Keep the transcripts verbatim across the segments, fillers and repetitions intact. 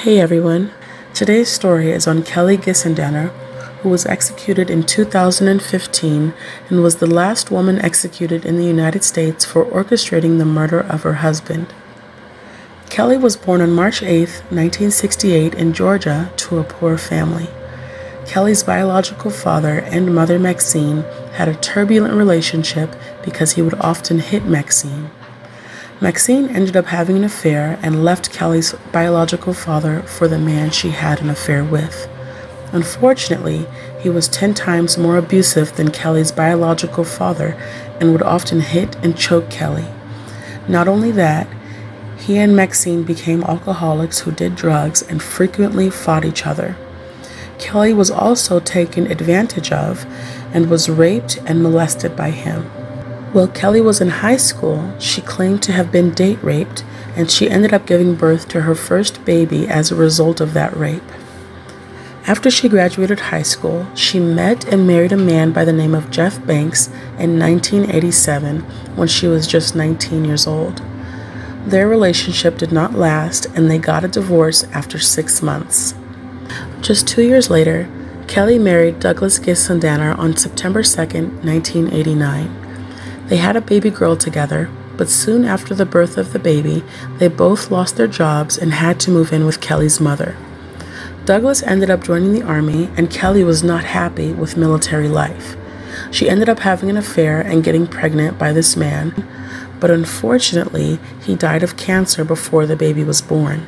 Hey everyone, today's story is on Kelly Gissendaner, who was executed in two thousand fifteen and was the last woman executed in the United States for orchestrating the murder of her husband. Kelly was born on March eighth, nineteen sixty-eight in Georgia to a poor family. Kelly's biological father and mother Maxine had a turbulent relationship because he would often hit Maxine. Maxine ended up having an affair and left Kelly's biological father for the man she had an affair with. Unfortunately, he was ten times more abusive than Kelly's biological father and would often hit and choke Kelly. Not only that, he and Maxine became alcoholics who did drugs and frequently fought each other. Kelly was also taken advantage of and was raped and molested by him. While Kelly was in high school, she claimed to have been date raped, and she ended up giving birth to her first baby as a result of that rape. After she graduated high school, she met and married a man by the name of Jeff Banks in nineteen eighty-seven when she was just nineteen years old. Their relationship did not last, and they got a divorce after six months. Just two years later, Kelly married Douglas Gissendaner on September second, nineteen eighty-nine. They had a baby girl together, but soon after the birth of the baby, they both lost their jobs and had to move in with Kelly's mother. Douglas ended up joining the army, and Kelly was not happy with military life. She ended up having an affair and getting pregnant by this man, but unfortunately, he died of cancer before the baby was born.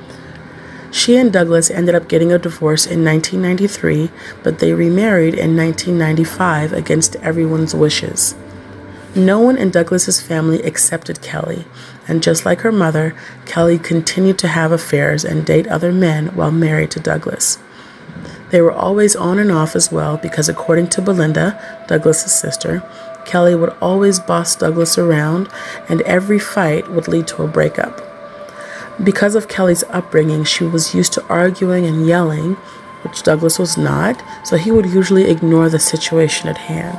She and Douglas ended up getting a divorce in nineteen ninety-three, but they remarried in nineteen ninety-five against everyone's wishes. No one in Douglas's family accepted Kelly, and just like her mother, Kelly continued to have affairs and date other men while married to Douglas. They were always on and off as well because, according to Belinda, Douglas's sister, Kelly would always boss Douglas around, and every fight would lead to a breakup. Because of Kelly's upbringing, she was used to arguing and yelling, which Douglas was not, so he would usually ignore the situation at hand.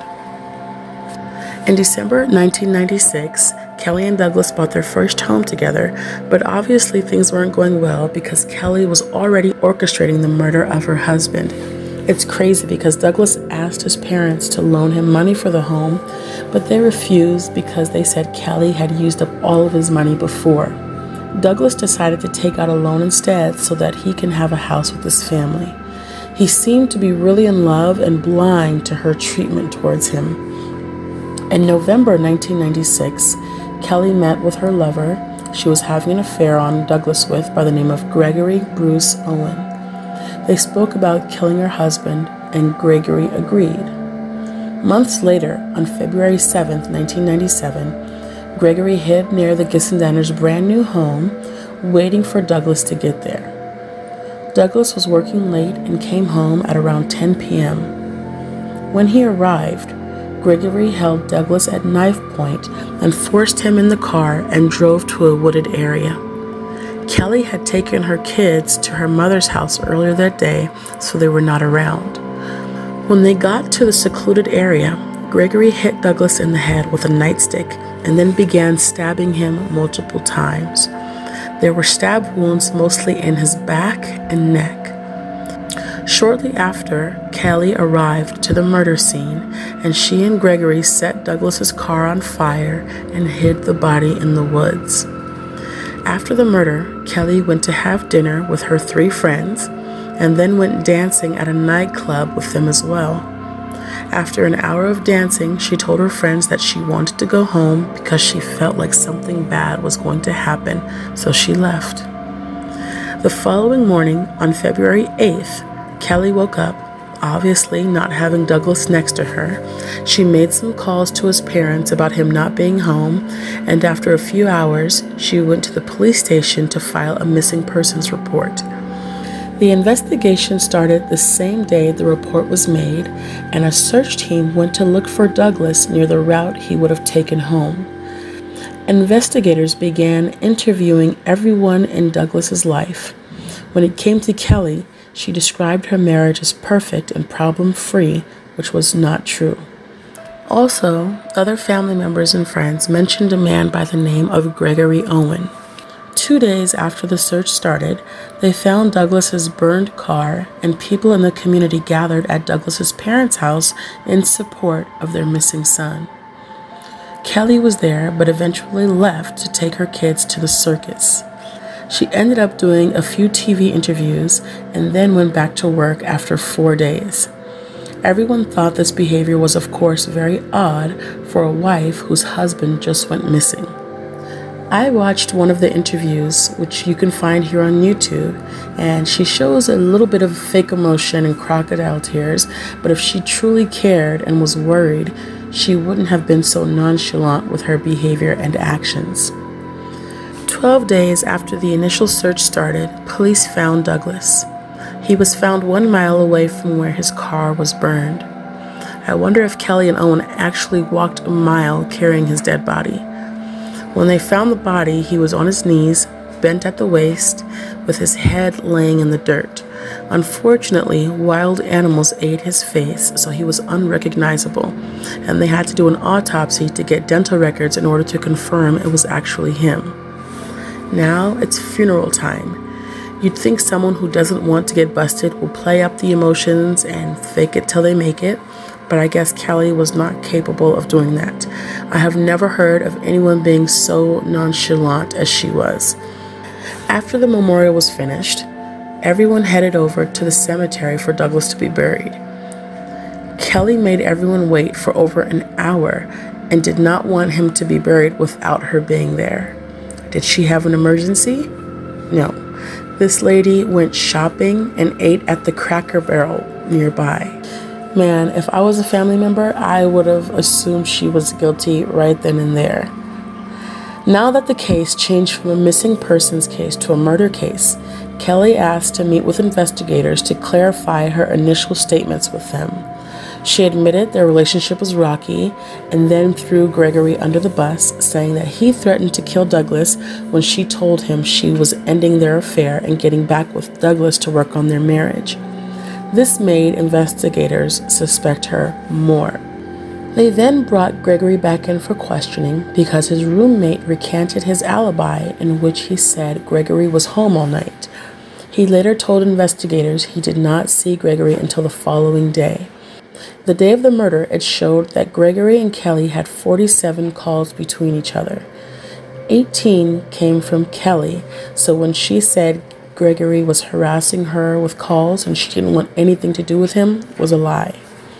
In December nineteen ninety-six, Kelly and Douglas bought their first home together, but obviously things weren't going well because Kelly was already orchestrating the murder of her husband. It's crazy because Douglas asked his parents to loan him money for the home, but they refused because they said Kelly had used up all of his money before. Douglas decided to take out a loan instead so that he can have a house with his family. He seemed to be really in love and blind to her treatment towards him. In November nineteen ninety-six, Kelly met with her lover she was having an affair on Douglas with by the name of Gregory Bruce Owen. They spoke about killing her husband, and Gregory agreed. Months later, on February seventh, nineteen ninety-seven, Gregory hid near the Gissendaners' brand new home, waiting for Douglas to get there. Douglas was working late and came home at around ten p m When he arrived, Gregory held Douglas at knife point and forced him in the car and drove to a wooded area. Kelly had taken her kids to her mother's house earlier that day, so they were not around. When they got to the secluded area, Gregory hit Douglas in the head with a nightstick and then began stabbing him multiple times. There were stab wounds mostly in his back and neck. Shortly after, Kelly arrived to the murder scene, and she and Gregory set Douglas's car on fire and hid the body in the woods. After the murder, Kelly went to have dinner with her three friends and then went dancing at a nightclub with them as well. After an hour of dancing, she told her friends that she wanted to go home because she felt like something bad was going to happen, so she left. The following morning, on February eighth, Kelly woke up, obviously not having Douglas next to her. She made some calls to his parents about him not being home, and after a few hours, she went to the police station to file a missing persons report. The investigation started the same day the report was made, and a search team went to look for Douglas near the route he would have taken home. Investigators began interviewing everyone in Douglas's life. When it came to Kelly, she described her marriage as perfect and problem-free, which was not true. Also, other family members and friends mentioned a man by the name of Gregory Owen. Two days after the search started, they found Douglas's burned car, and people in the community gathered at Douglas's parents' house in support of their missing son. Kelly was there, but eventually left to take her kids to the circus. She ended up doing a few T V interviews and then went back to work after four days. Everyone thought this behavior was, of course, very odd for a wife whose husband just went missing. I watched one of the interviews, which you can find here on YouTube, and she shows a little bit of fake emotion and crocodile tears, but if she truly cared and was worried, she wouldn't have been so nonchalant with her behavior and actions. Twelve days after the initial search started, police found Douglas. He was found one mile away from where his car was burned. I wonder if Kelly and Owen actually walked a mile carrying his dead body. When they found the body, he was on his knees, bent at the waist, with his head laying in the dirt. Unfortunately, wild animals ate his face, so he was unrecognizable, and they had to do an autopsy to get dental records in order to confirm it was actually him. Now it's funeral time. You'd think someone who doesn't want to get busted will play up the emotions and fake it till they make it, but I guess Kelly was not capable of doing that. I have never heard of anyone being so nonchalant as she was. After the memorial was finished, everyone headed over to the cemetery for Douglas to be buried. Kelly made everyone wait for over an hour and did not want him to be buried without her being there. Did she have an emergency? No. This lady went shopping and ate at the Cracker Barrel nearby. Man, if I was a family member, I would have assumed she was guilty right then and there. Now that the case changed from a missing persons case to a murder case, Kelly asked to meet with investigators to clarify her initial statements with them. She admitted their relationship was rocky and then threw Gregory under the bus, saying that he threatened to kill Douglas when she told him she was ending their affair and getting back with Douglas to work on their marriage. This made investigators suspect her more. They then brought Gregory back in for questioning because his roommate recanted his alibi in which he said Gregory was home all night. He later told investigators he did not see Gregory until the following day. The day of the murder, it showed that Gregory and Kelly had forty-seven calls between each other. eighteen came from Kelly, so when she said Gregory was harassing her with calls and she didn't want anything to do with him was a lie.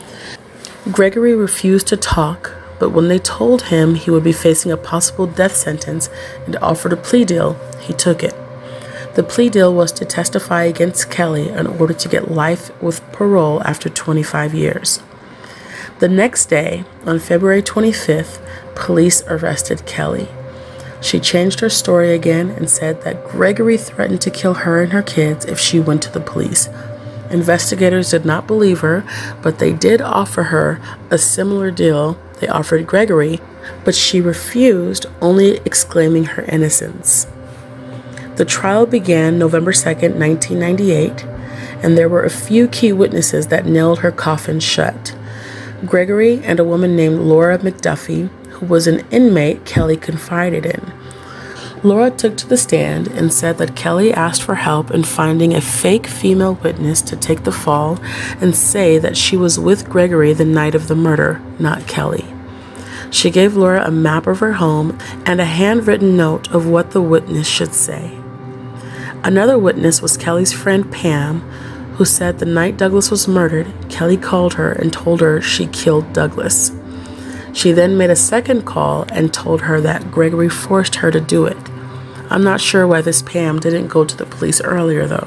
Gregory refused to talk, but when they told him he would be facing a possible death sentence and offered a plea deal, he took it. The plea deal was to testify against Kelly in order to get life with parole after twenty-five years. The next day, on February twenty-fifth, police arrested Kelly. She changed her story again and said that Gregory threatened to kill her and her kids if she went to the police. Investigators did not believe her, but they did offer her a similar deal they offered Gregory, but she refused, only exclaiming her innocence. The trial began November second, nineteen ninety-eight, and there were a few key witnesses that nailed her coffin shut. Gregory and a woman named Laura McDuffie, who was an inmate Kelly confided in. Laura took to the stand and said that Kelly asked for help in finding a fake female witness to take the fall and say that she was with Gregory the night of the murder, not Kelly. She gave Laura a map of her home and a handwritten note of what the witness should say. Another witness was Kelly's friend Pam, who said the night Douglas was murdered, Kelly called her and told her she killed Douglas. She then made a second call and told her that Gregory forced her to do it. I'm not sure why this Pam didn't go to the police earlier, though.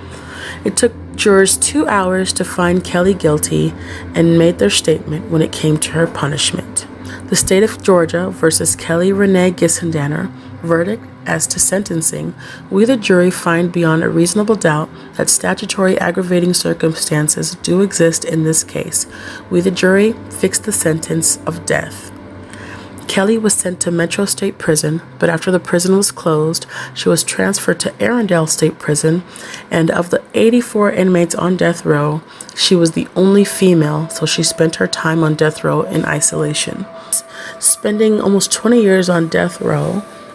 It took jurors two hours to find Kelly guilty and made their statement when it came to her punishment. The state of Georgia versus Kelly Renee Gissendaner verdict as to sentencing, we the jury find beyond a reasonable doubt that statutory aggravating circumstances do exist in this case. We the jury fixed the sentence of death. Kelly was sent to Metro State Prison, but after the prison was closed, she was transferred to Arundel State Prison, and of the eighty-four inmates on death row, she was the only female, so she spent her time on death row in isolation. Spending almost twenty years on death row,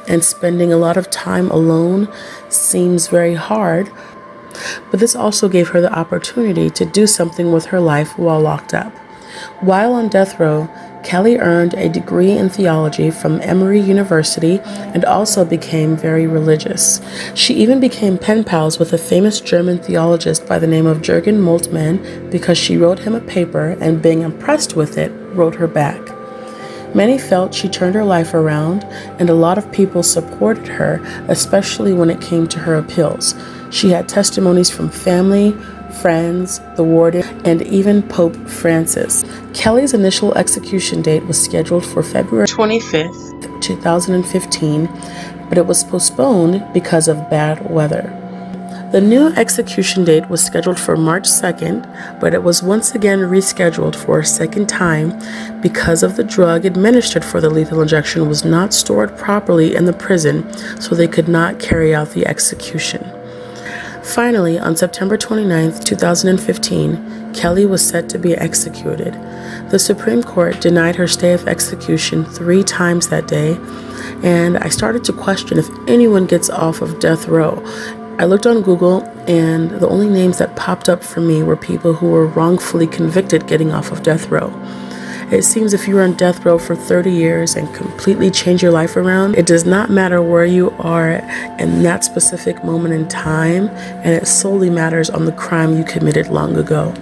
and spending a lot of time alone seems very hard. But this also gave her the opportunity to do something with her life while locked up. While on death row, Kelly earned a degree in theology from Emory University and also became very religious. She even became pen pals with a famous German theologist by the name of Jürgen Moltmann because she wrote him a paper and, being impressed with it, wrote her back. Many felt she turned her life around, and a lot of people supported her, especially when it came to her appeals. She had testimonies from family, friends, the warden, and even Pope Francis. Kelly's initial execution date was scheduled for February twenty-fifth, two thousand fifteen, but it was postponed because of bad weather. The new execution date was scheduled for March second, but it was once again rescheduled for a second time because of the drug administered for the lethal injection was not stored properly in the prison, so they could not carry out the execution. Finally, on September twenty-ninth, two thousand fifteen, Kelly was set to be executed. The Supreme Court denied her stay of execution three times that day, and I started to question if anyone gets off of death row. I looked on Google, and the only names that popped up for me were people who were wrongfully convicted getting off of death row. It seems if you were on death row for thirty years and completely change your life around, it does not matter where you are in that specific moment in time, and it solely matters on the crime you committed long ago.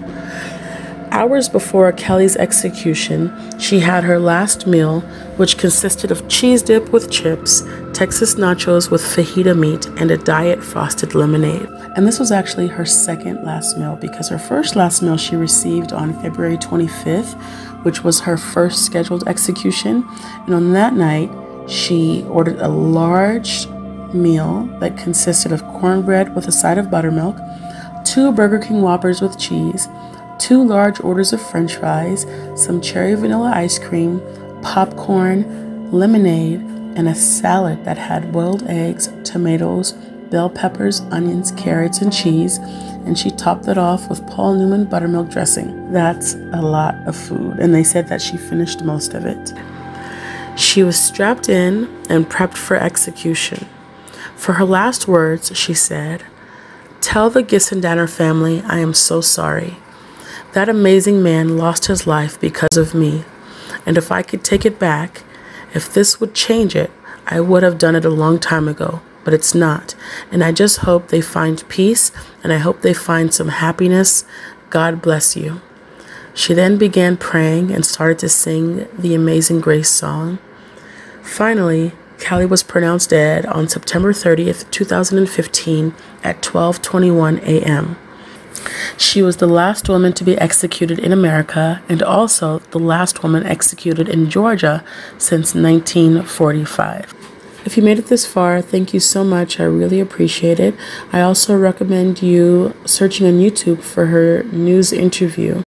Hours before Kelly's execution, she had her last meal, which consisted of cheese dip with chips, Texas nachos with fajita meat, and a diet frosted lemonade. And this was actually her second last meal, because her first last meal she received on February twenty-fifth, which was her first scheduled execution. And on that night, she ordered a large meal that consisted of cornbread with a side of buttermilk, two Burger King Whoppers with cheese, two large orders of French fries, some cherry vanilla ice cream, popcorn, lemonade, and a salad that had boiled eggs, tomatoes, bell peppers, onions, carrots, and cheese, and she topped it off with Paul Newman buttermilk dressing. That's a lot of food, and they said that she finished most of it. She was strapped in and prepped for execution. For her last words, she said, "Tell the Gissendaner family I am so sorry. That amazing man lost his life because of me, and if I could take it back, if this would change it, I would have done it a long time ago, but it's not, and I just hope they find peace, and I hope they find some happiness. God bless you." She then began praying and started to sing the Amazing Grace song. Finally, Kelly was pronounced dead on September thirtieth, two thousand fifteen at twelve twenty-one a m She was the last woman to be executed in America and also the last woman executed in Georgia since nineteen forty-five. If you made it this far, thank you so much. I really appreciate it. I also recommend you searching on YouTube for her news interview.